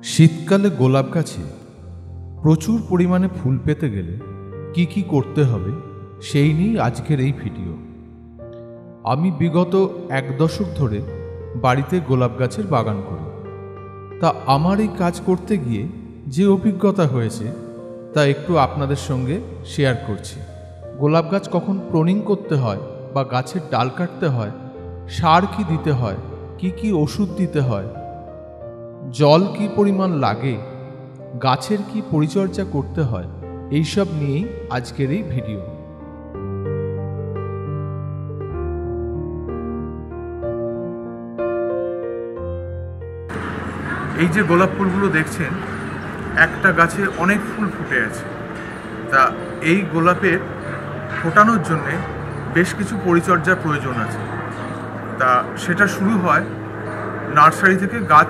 শীতকালে গোলাপ গাছে প্রচুর পরিমাণে ফুল পেতে গেলে কি কি করতে হবে সেই নিয়েই আজকের এই ভিডিও। আমি বিগত 1 দশক ধরে বাড়িতে গোলাপ গাছের বাগান করি। তা আমার এই কাজ করতে গিয়ে যে অভিজ্ঞতা হয়েছে তা একটু আপনাদের সঙ্গে শেয়ার করছি। গোলাপ গাছ কখন প্রুনিং করতে হয় বা গাছের ডাল কাটতে হয়, সার কি দিতে হয়, কি ওষুধ দিতে হয়, জল কি পরিমাণ লাগে, গাছের কি পরিচর্যা করতে হয়, এইসব নিয়েই আজকের এই ভিডিও। এই যে গোলাপ ফুলগুলো দেখছেন, একটা গাছে অনেক ফুল ফুটে আছে। তা এই গোলাপের ফোটানোর জন্যে বেশ কিছু পরিচর্যার প্রয়োজন আছে। তা সেটা শুরু হয় নার্সারি থেকে, গাছ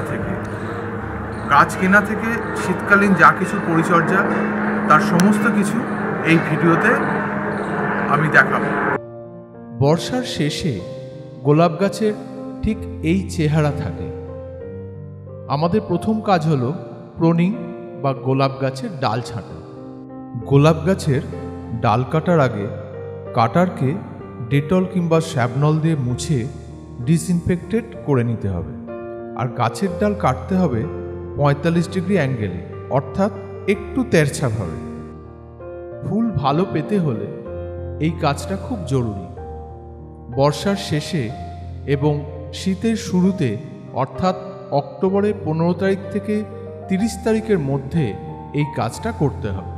কেনা থেকে শীতকালীন যা কিছু পরিচর্যা তার সমস্ত কিছু এই ভিডিওতে আমি দেখাবো। বর্ষার শেষে গোলাপ গাছের ঠিক এই চেহারা থাকে। আমাদের প্রথম কাজ হলো প্রুনিং বা গোলাপ গাছের ডাল ছাঁটা। গোলাপ গাছের ডাল কাটার আগে কাটারকে ডেটল কিংবা স্যাবনল দিয়ে মুছে ডিসইনফেক্টেড করে নিতে হবে। আর গাছের ডাল কাটতে হবে 45 ডিগ্রি অ্যাঙ্গেলে, অর্থাৎ একটু তেরছাভাবে। ফুল ভালো পেতে হলে এই কাজটা খুব জরুরি। বর্ষার শেষে এবং শীতের শুরুতে, অর্থাৎ অক্টোবরের 15 তারিখ থেকে 30 তারিখের মধ্যে এই কাজটা করতে হবে।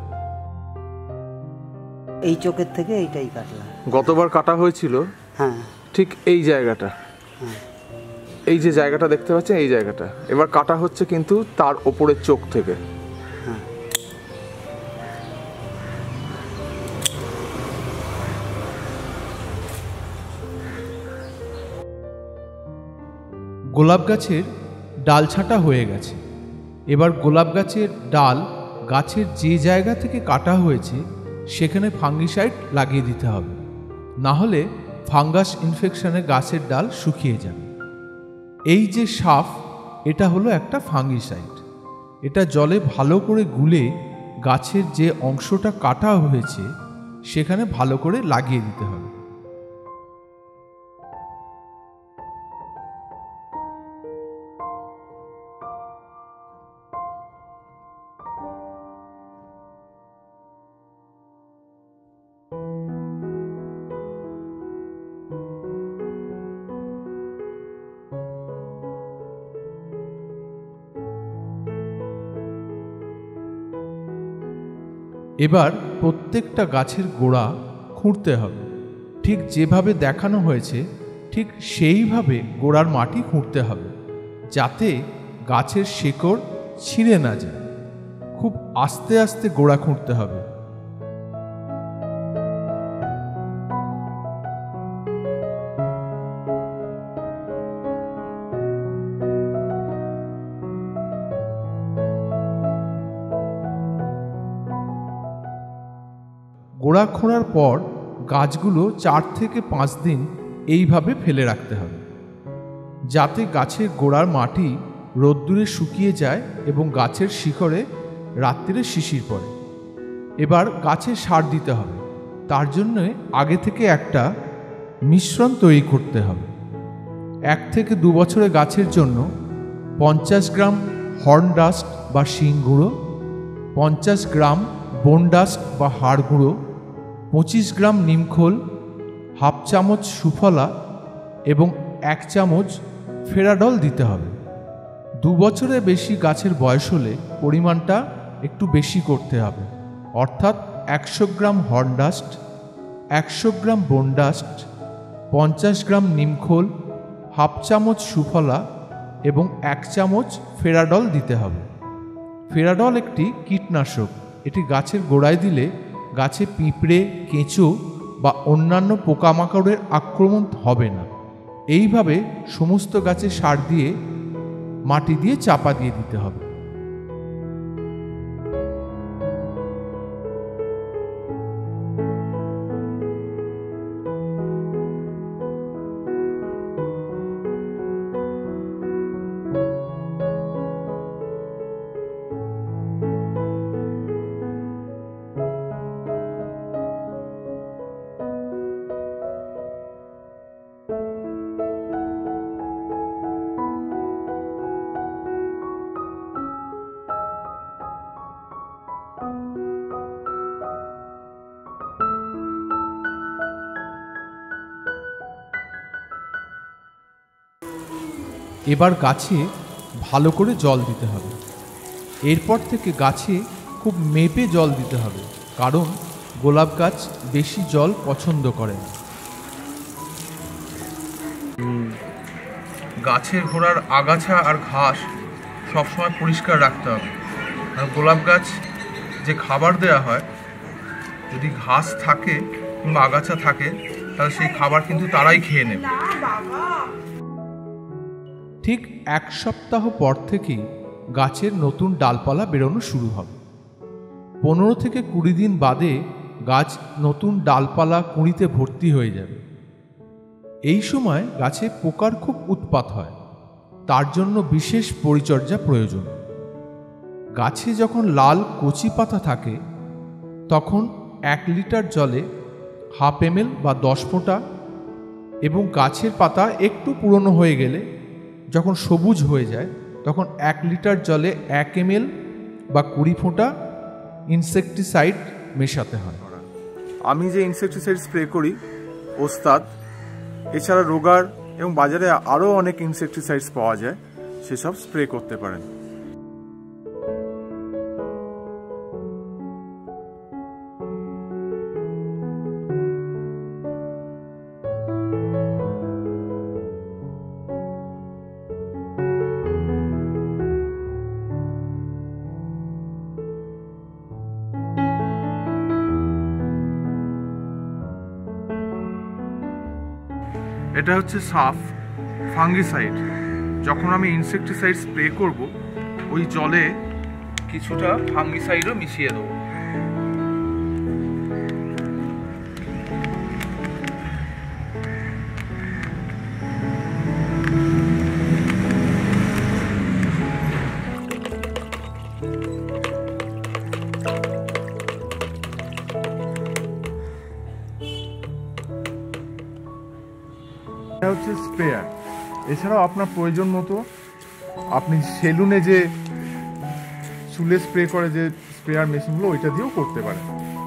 এই চোখের থেকে এইটাই কাটলাম। গতবার কাটা হয়েছিল, হ্যাঁ, ঠিক এই জায়গাটা, এই যে জায়গাটা দেখতে পাচ্ছেন, এই জায়গাটা এবার কাটা হচ্ছে কিন্তু তার ওপরের চোখ থেকে। গোলাপ গাছের ডাল ছাঁটা হয়ে গেছে। এবার গোলাপ গাছের ডাল গাছের যে জায়গা থেকে কাটা হয়েছে সেখানে ফাঙ্গিসাইড লাগিয়ে দিতে হবে, না হলে ফাঙ্গাস ইনফেকশনে গাছের ডাল শুকিয়ে যাবে। এই যে সাফ, এটা হলো একটা ফাঙ্গিসাইড। এটা জলে ভালো করে গুলে গাছের যে অংশটা কাটা হয়েছে সেখানে ভালো করে লাগিয়ে দিতে হবে। এবার প্রত্যেকটা গাছের গোড়া খুঁড়তে হবে। ঠিক যেভাবে দেখানো হয়েছে ঠিক সেইভাবে গোড়ার মাটি খুঁড়তে হবে, যাতে গাছের শেকড় ছিঁড়ে না যায়। খুব আস্তে আস্তে গোড়া খুঁড়তে হবে। গোড়া খোঁড়ার পর গাছগুলো 4 থেকে 5 দিন এইভাবে ফেলে রাখতে হবে, যাতে গাছের গোড়ার মাটি রোদ্দুরে শুকিয়ে যায় এবং গাছের শিকড়ে রাত্রিরে শিশির পড়ে। এবার গাছে সার দিতে হবে। তার জন্য আগে থেকে একটা মিশ্রণ তৈরি করতে হবে। 1 থেকে 2 বছরের গাছের জন্য 50 গ্রাম হর্ন ডাস্ট বা শিং গুঁড়ো, 50 গ্রাম বোন ডাস্ট বা হাড় গুঁড়ো, 25 গ্রাম নিমখোল, হাফ চামচ সুফলা এবং 1 চামচ ফেরাডল দিতে হবে। 2 বছরের বেশি গাছের বয়স হলে পরিমাণটা একটু বেশি করতে হবে, অর্থাৎ 100 গ্রাম হর্ন ডাস্ট, 100 গ্রাম বোন ডাস্ট, 50 গ্রাম নিমখোল, হাফ চামচ সুফলা এবং 1 চামচ ফেরাডল দিতে হবে। ফেরাডল একটি কীটনাশক। এটি গাছের গোড়ায় দিলে গাছে পিঁপড়ে, কেঁচো বা অন্যান্য পোকামাকড়ের আক্রমণ হবে না। এইভাবে সমস্ত গাছে সার দিয়ে মাটি দিয়ে চাপা দিয়ে দিতে হবে। এবার গাছে ভালো করে জল দিতে হবে। এরপর থেকে গাছে খুব মেপে জল দিতে হবে, কারণ গোলাপ গাছ বেশি জল পছন্দ করে না। গাছের গোড়ার আগাছা আর ঘাস সবসময় পরিষ্কার রাখতে হবে। আর গোলাপ গাছ যে খাবার দেওয়া হয়, যদি ঘাস থাকে কিংবা আগাছা থাকে তাহলে সেই খাবার কিন্তু তারাই খেয়ে নেবে। ঠিক 1 সপ্তাহ পর থেকেই গাছের নতুন ডালপালা বেরোনো শুরু হবে। 15 থেকে 20 দিন বাদে গাছ নতুন ডালপালা কুঁড়িতে ভর্তি হয়ে যাবে। এই সময় গাছে পোকার খুব উৎপাত হয়, তার জন্য বিশেষ পরিচর্যা প্রয়োজন। গাছে যখন লাল কচি পাতা থাকে তখন 1 লিটার জলে 1/2 ml বা 10 ফোঁটা, এবং গাছের পাতা একটু পুরনো হয়ে গেলে যখন সবুজ হয়ে যায় তখন 1 লিটার জলে 1 ml বা 20 ফোঁটা ইনসেকটিসাইড মেশাতে হয়। আমি যে ইনসেকটিসাইড স্প্রে করি ওস্তাদ, এছাড়া রোগার এবং বাজারে আরও অনেক ইনসেকটিসাইডস পাওয়া যায়, সেসব স্প্রে করতে পারেন। এটা হচ্ছে সাফ ফাঙ্গিসাইড। যখন আমি ইনসেকটিসাইড স্প্রে করব, ওই জলে কিছুটা ফাঙ্গিসাইডও মিশিয়ে দেবো। এটা হচ্ছে স্প্রেয়ার। এছাড়াও আপনার প্রয়োজন মতো আপনি সেলুনে যে চুলে স্প্রে করে যে স্প্রেয়ার মেশিনগুলো, ওইটা দিয়েও করতে পারেন।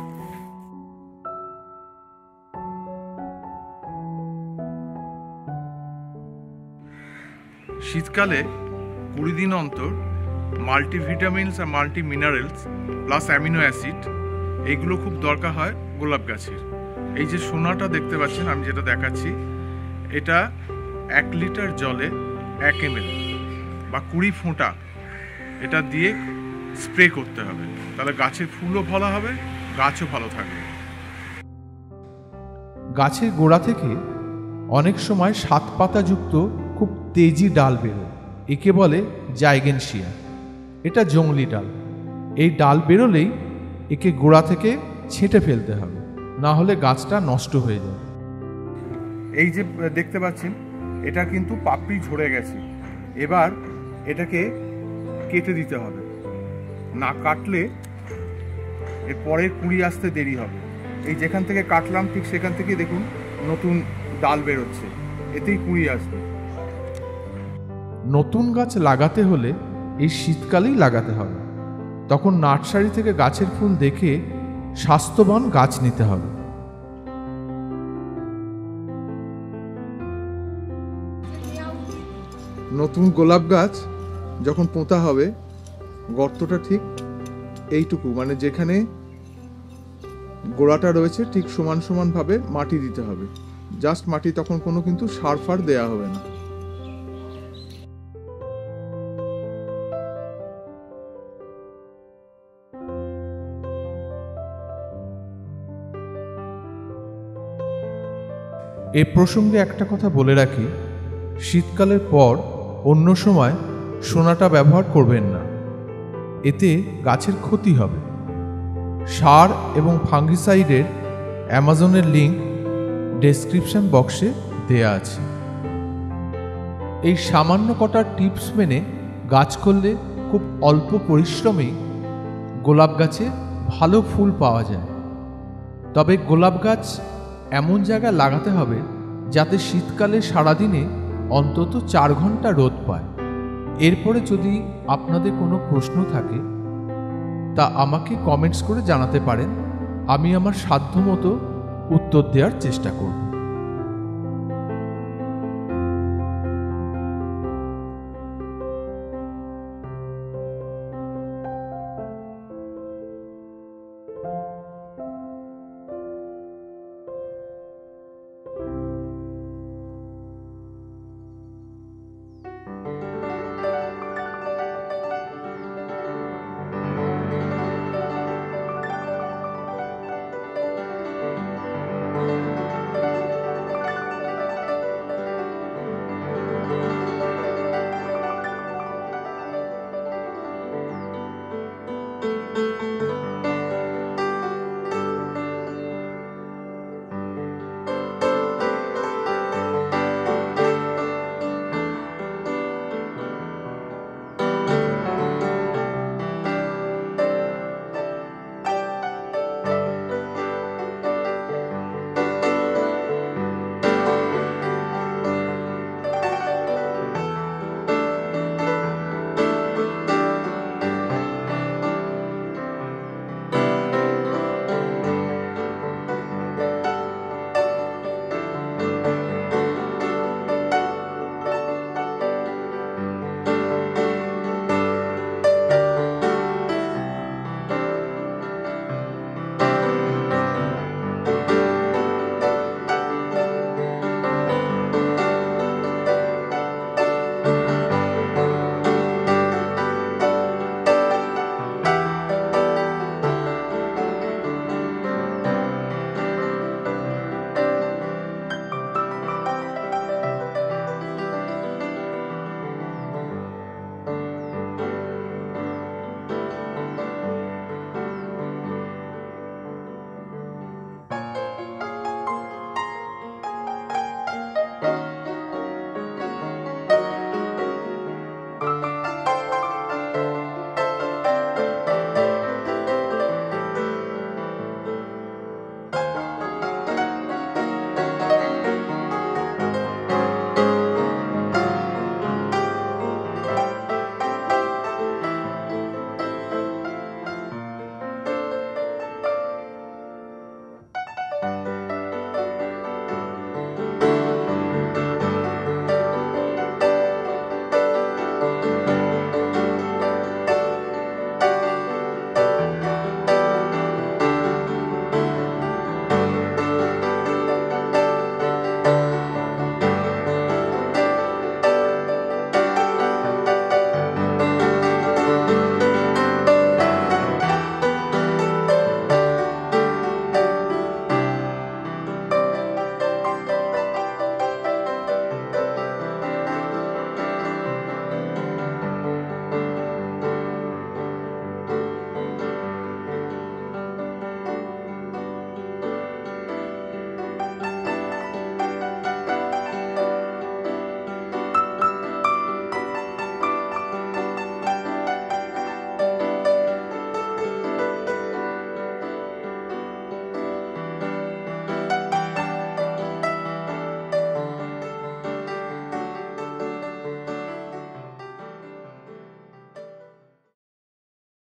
শীতকালে 20 দিন অন্তর মাল্টিভিটামিনস আর multi minerals plus amino acid এইগুলো খুব দরকার হয় গোলাপ গাছের। এই যে সোনাটা দেখতে পাচ্ছেন, আমি যেটা দেখাচ্ছি, এটা 1 লিটার জলে 1 ml বা 20 ফোঁটা এটা দিয়ে স্প্রে করতে হবে। তাহলে গাছের ফুলও ভালো হবে, গাছও ভালো থাকবে। গাছের গোড়া থেকে অনেক সময় 7 পাতাযুক্ত খুব তেজি ডাল বেরোয়, একে বলে জাইগেনশিয়া। এটা জংলি ডাল। এই ডাল বেরোলেই একে গোড়া থেকে ছেঁটে ফেলতে হবে, না হলে গাছটা নষ্ট হয়ে যাবে। এই যে দেখতে পাচ্ছেন, এটা কিন্তু পাপড়ি ঝরে গেছে। এবার এটাকে কেটে দিতে হবে, না কাটলে এর পরের কুঁড়ি আসতে দেরি হবে। এই যেখান থেকে কাটলাম ঠিক সেখান থেকে দেখুন নতুন ডাল বেরোচ্ছে, এতেই কুঁড়ি আসবে। নতুন গাছ লাগাতে হলে এই শীতকালেই লাগাতে হবে। তখন নার্সারি থেকে গাছের ফুল দেখে স্বাস্থ্যবান গাছ নিতে হবে। নতুন গোলাপ গাছ যখন পোঁতা হবে, গর্তটা ঠিক এইটুকু, মানে যেখানে গোড়াটা রয়েছে ঠিক সমান সমান ভাবে মাটি দিতে হবে। জাস্ট মাটি, তখন কোনো কিন্তু সার ফার দেওয়া হবে না। এ প্রসঙ্গে একটা কথা বলে রাখি, শীতকালের পর অন্য সময় সোনাটা ব্যবহার করবেন না, এতে গাছের ক্ষতি হবে। সার এবং ফাঙ্গিসাইডের অ্যামাজনের লিঙ্ক ডেসক্রিপশন বক্সে দেয়া আছে। এই সামান্য কটা টিপস মেনে গাছ করলে খুব অল্প পরিশ্রমেই গোলাপ গাছে ভালো ফুল পাওয়া যায়। তবে গোলাপ গাছ এমন জায়গায় লাগাতে হবে যাতে শীতকালে সারাদিনে অন্তত 4 ঘন্টা রোদ পায়। এরপরে যদি আপনাদের কোনো প্রশ্ন থাকে তা আমাকে কমেন্টস করে জানাতে পারেন, আমি আমার সাধ্যমতো উত্তর দেওয়ার চেষ্টা করব।